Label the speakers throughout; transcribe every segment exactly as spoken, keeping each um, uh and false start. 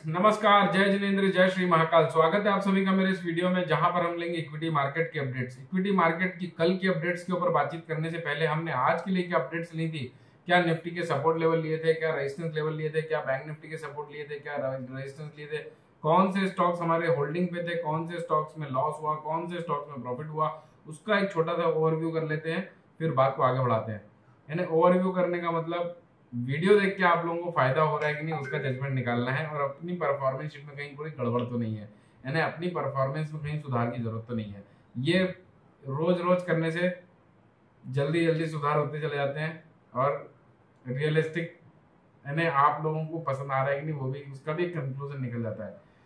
Speaker 1: नमस्कार, जय जिनेंद्र, जय श्री महाकाल। स्वागत है आप सभी का मेरे इस वीडियो में, जहां पर हम लेंगे इक्विटी मार्केट के अपडेट्स। इक्विटी मार्केट की कल की अपडेट्स के ऊपर बातचीत करने से पहले हमने आज के लिए क्या अपडेट्स ली थी, क्या निफ्टी के सपोर्ट लेवल लिए थे, क्या रेजिस्टेंस लेवल लिए थे, क्या बैंक निफ्टी के सपोर्ट लिए थे, क्या रेजिस्टेंस लिए थे, कौन से स्टॉक्स हमारे होल्डिंग पे थे, कौन से स्टॉक्स में लॉस हुआ, कौन से स्टॉक्स में प्रॉफिट हुआ, उसका एक छोटा सा ओवरव्यू कर लेते हैं, फिर बात को आगे बढ़ाते हैं। यानी ओवरव्यू करने का मतलब वीडियो देख के आप लोगों को फायदा हो रहा है कि नहीं, उसका जजमेंट निकालना है, और अपनी परफॉर्मेंस शीट में कहीं कोई गड़बड़ तो नहीं है, यानी अपनी परफॉर्मेंस में कहीं सुधार की जरूरत तो नहीं है। ये रोज रोज करने से जल्दी जल्दी सुधार होते चले जाते हैं, और रियलिस्टिक यानी आप लोगों को पसंद आ रहा है कि नहीं, वो भी उसका भी कंक्लूजन निकल जाता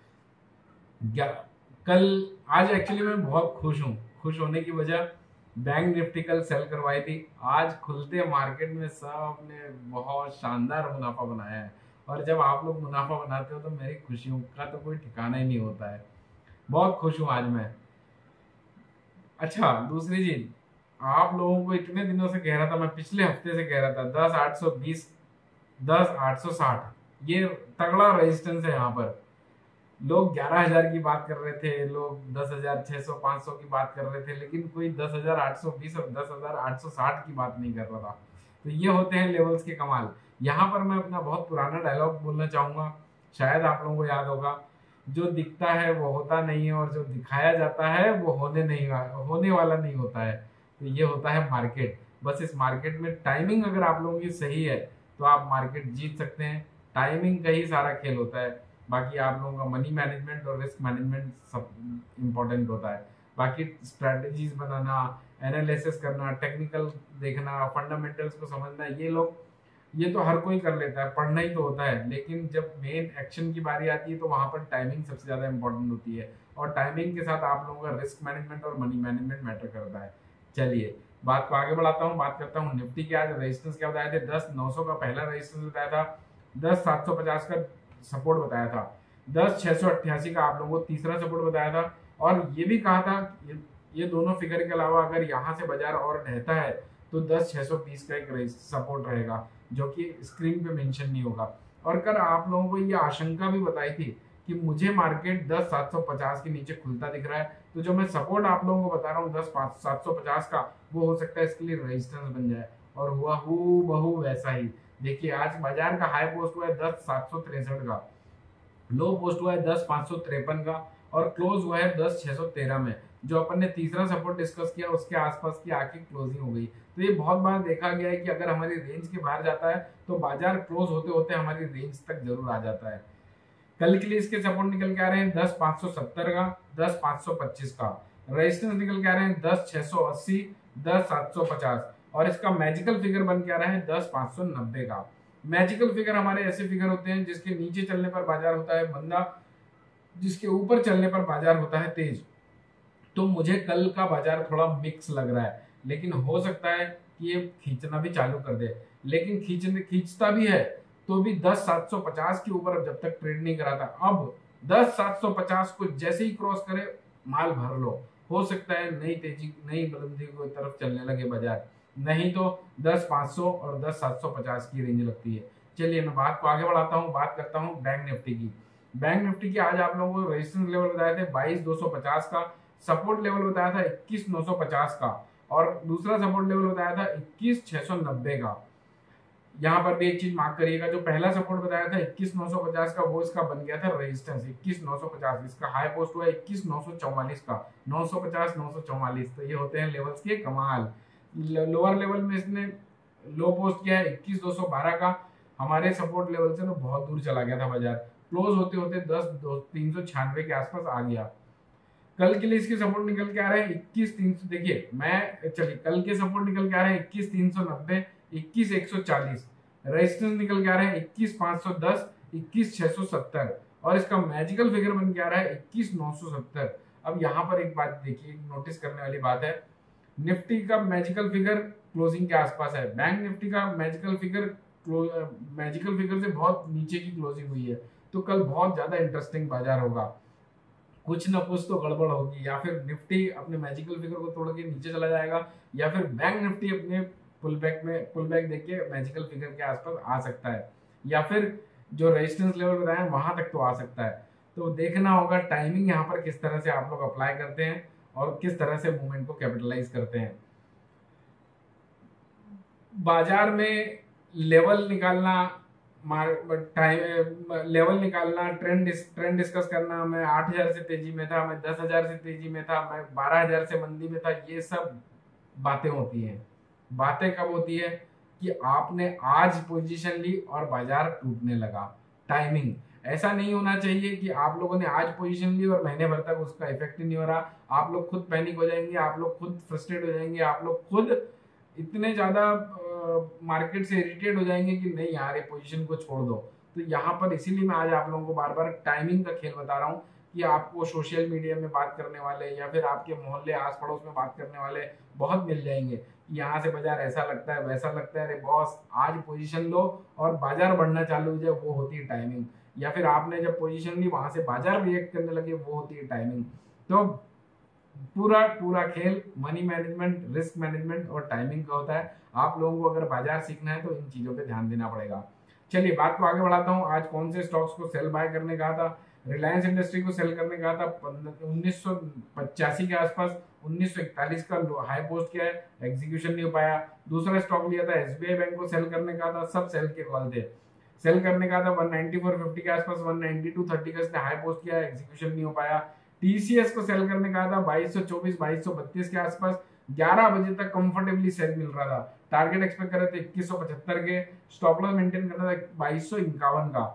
Speaker 1: है। कल आज एक्चुअली मैं बहुत खुश हूँ। खुश होने की वजह, बैंक निफ्टी कल सेल करवाई थी, आज खुलते मार्केट में सब ने बहुत शानदार मुनाफा बनाया है। और जब आप लोग मुनाफा बनाते हो तो मेरी खुशियों का तो कोई ठिकाना ही नहीं होता है। बहुत खुश हूं आज मैं। अच्छा, दूसरी चीज, आप लोगों को इतने दिनों से कह रहा था, मैं पिछले हफ्ते से कह रहा था, दस आठ सौ बीस, दस आठ सौ साठ, ये तगड़ा रेजिस्टेंस है। यहाँ पर लोग ग्यारह हजार की बात कर रहे थे, लोग दस हजार छह सौ पांच सौ की बात कर रहे थे, लेकिन कोई दस हजार आठ सौ बीस और दस हजार आठ सौ साठ की बात नहीं कर रहा था। तो ये होते हैं लेवल्स के कमाल। यहाँ पर मैं अपना बहुत पुराना डायलॉग बोलना चाहूंगा, शायद आप लोगों को याद होगा, जो दिखता है वो होता नहीं है, और जो दिखाया जाता है वो होने नहीं होने वाला नहीं होता है। तो ये होता है मार्केट। बस इस मार्केट में टाइमिंग अगर आप लोगों की सही है तो आप मार्केट जीत सकते हैं। टाइमिंग का ही सारा खेल होता है। बाकी आप लोगों का मनी मैनेजमेंट और रिस्क मैनेजमेंट सब इम्पोर्टेंट होता है। बाकी स्ट्रेटजीज बनाना, एनालिसिस करना, टेक्निकल देखना, फंडामेंटल्स को समझना, ये लोग ये तो हर कोई कर लेता है, पढ़ना ही तो होता है। लेकिन जब मेन एक्शन की बारी आती है तो वहां पर टाइमिंग सबसे ज्यादा इंपॉर्टेंट होती है, और टाइमिंग के साथ आप लोगों का रिस्क मैनेजमेंट और मनी मैनेजमेंट मैटर करता है। चलिए बात को आगे बढ़ाता हूँ, बात करता हूँ निफ्टी के। आज रेजिस्टेंस क्या बताए थे, दस नौ सौ का पहला रेजिस्टेंस बताया था, दस सात सौ पचास का सपोर्ट बताया था, दस छह सौ अट्ठासी का आप लोगों को तीसरा सपोर्ट बताया था, और ये भी कहा था ये, ये दोनों फिगर के अलावा अगर यहाँ से बाजार और रहता है तो दस छह सौ बीस का एक सपोर्ट रहेगा, जो कि स्क्रीन पे मेंशन नहीं होगा। और कल आप लोगों को ये आशंका भी बताई थी कि मुझे मार्केट दस सात सौ पचास के नीचे खुलता दिख रहा है, तो जो मैं सपोर्ट आप लोगों को बता रहा हूँ दस सात सौ पचास का, वो हो सकता है इसके लिए रेजिस्टेंस बन जाए। और हुआ हूँ बहु वैसा ही। देखिए आज बाजार का हाई पोस्ट हुआ है दस सात सौ तिरसठ का, लो पोस्ट हुआ है दस पाँच सौ तिरपन का, और क्लोज हुआ है दस छह सौ तेरह में। जो अपन ने तीसरा सपोर्ट डिस्कस किया उसके आसपास की आके क्लोजिंग हो गई। तो ये बहुत बार देखा गया है कि अगर हमारी रेंज के बाहर जाता है तो बाजार क्लोज होते होते हमारी रेंज तक जरूर आ जाता है। कल के लिए इसके सपोर्ट निकल के आ रहे हैं दस पाँच सौ सत्तर का, दस पाँच सौ पच्चीस का। रेजिस्टेंस निकल के आ रहे हैं दस छह सौ अस्सी, दस सात सौ पचास, और इसका मैजिकल फिगर बन के आ रहा है दस पाँच सौ नब्बे का। मैजिकल फिगर हमारे ऐसे फिगर होते हैं जिसके नीचे चलने पर बाजार होता है मंदा, जिसके ऊपर चलने पर बाजार होता है तेज। तो मुझे कल का बाजार थोड़ा मिक्स लग रहा है, लेकिन हो सकता है कि ये खींचना भी चालू कर दे। लेकिन खींचने खींचता भी है तो भी दस सात सौ पचास के ऊपर जब तक ट्रेड नहीं कराता। अब दस सात सौ पचास को जैसे ही क्रॉस करे माल भर लो, हो सकता है नई तेजी नई बुलंदी की तरफ चलने लगे बाजार, नहीं तो दस पाँच सौ और दस सात सौ पचास की रेंज लगती है। चलिए मैं बात को आगे बढ़ाता हूँ, बात करता हूँ बैंक निफ्टी की। बैंक निफ्टी की आज आप लोगों को रेजिस्टेंस लेवल बताए थे बाईस दो सौ पचास का, सपोर्ट लेवल बताया था इक्कीस नौ सौ पचास का, और दूसरा सपोर्ट लेवल बताया था इक्कीस छह सौ नब्बे का। यहाँ पर भी एक चीज मार्क करिएगा, जो पहला सपोर्ट बताया था इक्कीस नौ सौ पचास का, वो इसका बन गया था रेजिस्टेंस इक्कीस नौ सौ पचास। इसका हाई पोस्ट हुआ इक्कीस नौ सौ चौवालीस का, नौ सौ पचास नौ सौ चौवालीस। तो ये होते हैं लेवल्स के कमाल। लोअर लेवल में इसने लो पोस्ट किया है इक्कीस दो सौ बारह का, हमारे सपोर्ट लेवल से तो बहुत दूर चला गया था बाजार, क्लोज होते होते दस दो तीन सौ छियानवे के आसपास आ गया। कल के लिए इसके सपोर्ट निकल के आ रहे हैं इक्कीस तीन सौ, देखिए मैं चलिए कल के सपोर्ट निकल के आ रहे हैं इक्कीस तीन सौ नब्बे, इक्कीस एक सौ चालीस। रेजिस्टेंस निकल के आ रहे हैं इक्कीस पाँच सौ दस, इक्कीस छह सौ सत्तर, और इसका मैजिकल फिगर बन के आ रहा है इक्कीस नौ सौ सत्तर। अब यहाँ पर एक बात देखिए, नोटिस करने वाली बात है, निफ्टी का मैजिकल फिगर क्लोजिंग के आसपास है, बैंक निफ्टी का मैजिकल फिगर मैजिकल फिगर से बहुत नीचे की क्लोजिंग हुई है। तो कल बहुत ज्यादा इंटरेस्टिंग बाजार होगा, कुछ ना कुछ तो गड़बड़ होगी। या फिर निफ्टी अपने मैजिकल फिगर को तोड़ के नीचे चला जाएगा, या फिर बैंक निफ्टी अपने पुल बैक में पुल बैक देख के मैजिकल फिगर के आसपास आ सकता है, या फिर जो रेजिस्टेंस लेवल बताया वहां तक तो आ सकता है। तो देखना होगा टाइमिंग यहाँ पर किस तरह से आप लोग अप्लाई करते हैं और किस तरह से मूवमेंट को कैपिटलाइज करते हैं। बाजार में लेवल निकालना, टाइम लेवल निकालना, ट्रेंड ट्रेंड डिस्कस करना, मैं आठ हजार से तेजी में था, मैं दस हजार से तेजी में था, मैं बारह हजार से मंदी में था, ये सब बातें होती हैं। बातें कब होती है कि आपने आज पोजीशन ली और बाजार टूटने लगा। टाइमिंग ऐसा नहीं होना चाहिए कि आप लोगों ने आज पोजीशन ली और महीने भर तक उसका इफेक्ट ही नहीं हो रहा। आप लोग खुद पैनिक हो जाएंगे, आप लोग खुद फ्रस्ट्रेट हो जाएंगे, आप लोग खुद इतने ज्यादा मार्केट से इरिटेट हो जाएंगे कि नहीं यार ये पोजीशन को छोड़ दो। तो यहाँ पर इसीलिए मैं आज आप लोगों को बार बार टाइमिंग का खेल बता रहा हूँ कि आपको सोशल मीडिया में बात करने वाले या फिर आपके मोहल्ले आस पड़ोस में बात करने वाले बहुत मिल जाएंगे। यहाँ से बाजार ऐसा लगता है, वैसा लगता है, अरे बॉस आज पोजीशन लो और बाजार बढ़ना चालू हो जाए, वो होती है टाइमिंग। या फिर आपने जब पोजीशन ली वहां से बाजार रिएक्ट करने लगे, वो होती है टाइमिंग। तो पूरा पूरा खेल मनी मैनेजमेंट, रिस्क मैनेजमेंट और टाइमिंग का होता है। आप लोगों को अगर बाजार सीखना है तो इन चीजों पे ध्यान देना पड़ेगा। चलिए बात को आगे बढ़ाता हूँ। आज कौन से स्टॉक्स को सेल बाय करने कहा था? रिलायंस इंडस्ट्री को सेल करने कहा था उन्नीस सौ पचासी के आसपास, उन्नीस सौ इकतालीस का हाई पोस्ट किया है, एग्जीक्यूशन नहीं हो पाया। दूसरा स्टॉक लिया था एसबीआई बैंक को सेल करने का था, सब सेल के कॉल थे। सेल करने का था वन नाइंटी फोर फिफ्टी के आसपास, वन नाइंटी टू थर्टी का इसने हाई पोस्ट किया है, एग्जीक्यूशन नहीं हो पाया। टीसीएस को सेल करने का था बाईस सौ चौबीस बाईस सौ बत्तीस के आसपास, ग्यारह बजे तक कंफर्टेबली सेल मिल रहा था। टारगेट एक्सपेक्ट कर रहे थे इक्कीस सौ पचहत्तर के, स्टॉप लॉस मेंटेन करना था बाईस सौ इक्यावन का।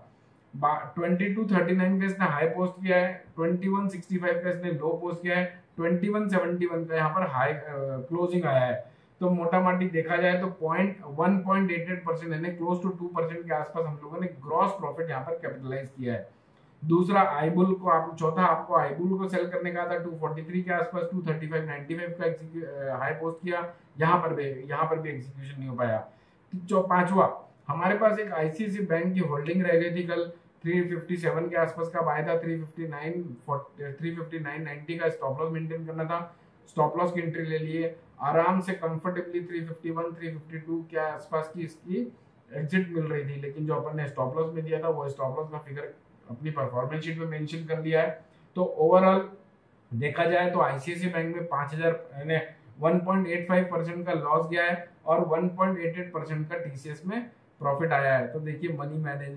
Speaker 1: ट्वेंटी टू थर्टी नाइन का इसने हाई पोस्ट किया है, ट्वेंटी वन सिक्सटी फाइव का इसने लो पोस्ट किया है, ट्वेंटी वन सेवेंटी वन का यहाँ पर हाई क्लोजिंग आया है। तो मोटा मोटी देखा जाए तो point one point eight eight percent यानी क्लोज टू टू परसेंट के आसपास हम लोगों ने ग्रॉस प्रॉफिट यहाँ पर कैपिटलाइज किया है। दूसरा आईबुल को आप चौथा आपको आईबुल को सेल करने का था टू फोर्टी थ्री के आसपास, two thirty five ninety five का हाई पोस्ट किया, यहाँ पर भी यहाँ पर भी एग्जीक्यूशन नहीं हो पाया। जो पांचवा हमारे पास एक आईसीआईसीआई बैंक की होल्डिंग रह गई थी कल, थ्री फिफ्टी सेवन के आसपास का बाय था, three fifty nine three fifty nine ninety का स्टॉप लॉस मेंटेन करना था, स्टॉप लॉस की एंट्री ले लिए, आराम से comfortably three fifty one three fifty two के आसपास की इसकी एग्जिट मिल रही थी। लेकिन जो अपन ने स्टॉप लॉस में दिया था वो स्टॉप लॉस का फिगर अपनी परफॉर्मेंस शीट में मेंशन कर दिया है। तो ओवरऑल देखा जाए तो आईसीआईसीआई बैंक में पांच हजार यानी one point eight five percent का लॉस गया है और one point eight eight percent का टीसीएस में प्रॉफिट आया है। तो देखिए मनी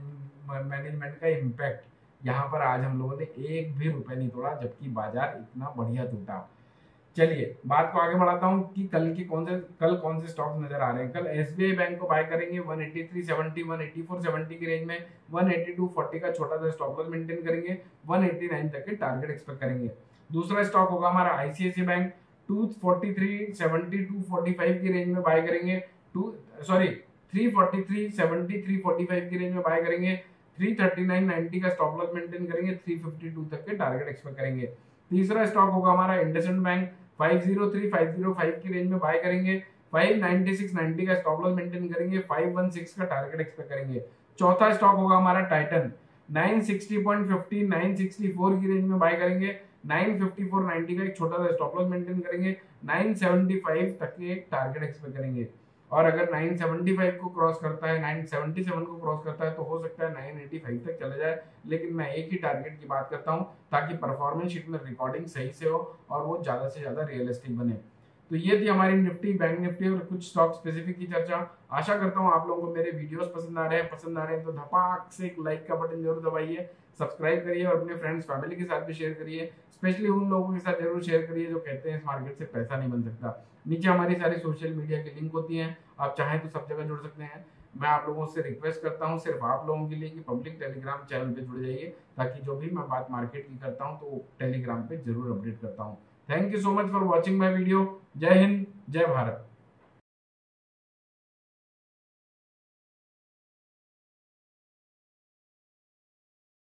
Speaker 1: मैनेजमेंट का इम्पैक्ट यहाँ पर आज हम लोगों ने एक भी रुपए नहीं तोड़ा, जबकि बाजार इतना बढ़िया टूटा। चलिए बात को आगे बढ़ाता हूँ कि कल की कौन से कल कौन से स्टॉक्स नजर आ रहे हैं। कल एसबीआई बैंक को बाय करेंगे one eighty three seventy one eighty four seventy की रेंज में, वन एटी टू फोर्टी का छोटा सा स्टॉप लॉस मेंटेन करेंगे, वन एटी नाइन तक के टारगेट एक्सपेक्ट करेंगे। दूसरा स्टॉक होगा हमारा ICICI bank, two forty three seventy two forty five की रेंज में बाय करेंगे, two sorry three forty three seventy three forty five की रेंज में बाय करेंगे, थ्री थर्टी नाइन नाइंटी का स्टॉप लॉस मेंटेन करेंगे, थ्री फिफ्टी टू तक के टारगेट एक्सपेक्ट करेंगे। तीसरा स्टॉक होगा हमारा IndusInd bank, five zero three five zero five की रेंज में बाय करेंगे, फाइव नाइंटी सिक्स नाइंटी का स्टॉप लॉस मेंटेन करेंगे, फाइव सिक्सटीन का टारगेट एक्सपेक्ट करेंगे। चौथा स्टॉक होगा हमारा Titan, nine sixty point fifty nine sixty four की रेंज में बाय करेंगे, नाइन फिफ्टी फोर नाइंटी का एक छोटा सा स्टॉप लॉस मेंटेन करेंगे, नाइन सेवेंटी फाइव तक के एक टारगेट एक्सपेक्ट करेंगे। और अगर नाइन सेवेंटी फाइव को क्रॉस करता है, नाइन सेवेंटी सेवन को क्रॉस करता है तो हो सकता है नाइन एटी फाइव तक चला जाए। लेकिन मैं एक ही टारगेट की बात करता हूं ताकि परफॉर्मेंस शीट में रिकॉर्डिंग सही से हो और वो ज्यादा से ज्यादा रियलिस्टिक बने। तो ये थी हमारी निफ्टी, बैंक निफ्टी और कुछ स्टॉक स्पेसिफिक की चर्चा। आशा करता हूँ आप लोगों को मेरे वीडियोस पसंद आ रहे हैं पसंद आ रहे हैं तो धपाक से एक लाइक का बटन जरूर दबाइए, सब्सक्राइब करिए और अपने फ्रेंड्स फैमिली के साथ भी शेयर करिए। स्पेशली उन लोगों के साथ जरूर शेयर करिए जो कहते हैं इस मार्केट से पैसा नहीं बन सकता। नीचे हमारी सारी सोशल मीडिया की लिंक होती हैं, आप चाहें तो सब जगह जुड़ सकते हैं। मैं आप लोगों से रिक्वेस्ट करता हूं सिर्फ आप लोगों के लिए कि पब्लिक टेलीग्राम चैनल पे जुड़ जाइए ताकि जो भी मैं बात मार्केट की करता हूं तो टेलीग्राम पे जरूर अपडेट करता हूं। Thank you so much for watching my video. जय हिंद, जय भारत।